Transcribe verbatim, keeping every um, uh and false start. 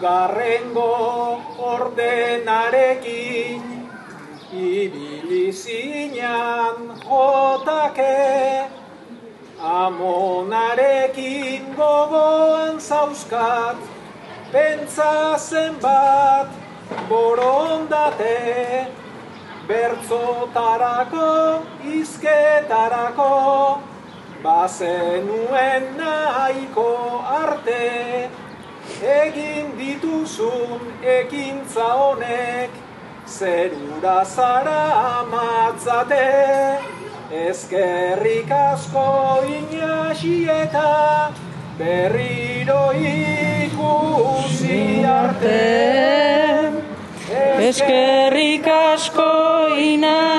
Laugarrengo ordenarekin ibili zinan jotake, amonarekin gogoan zauzkat, pentsa zenbat borondate, bertzotarako, hizketarako, bazenuen nahiko arte, egin dituzun ekintza honek, zerura zara matzate, eskerrik asko Inaxi eta berriro ikusi arte. Eskerrik asko Inaxi.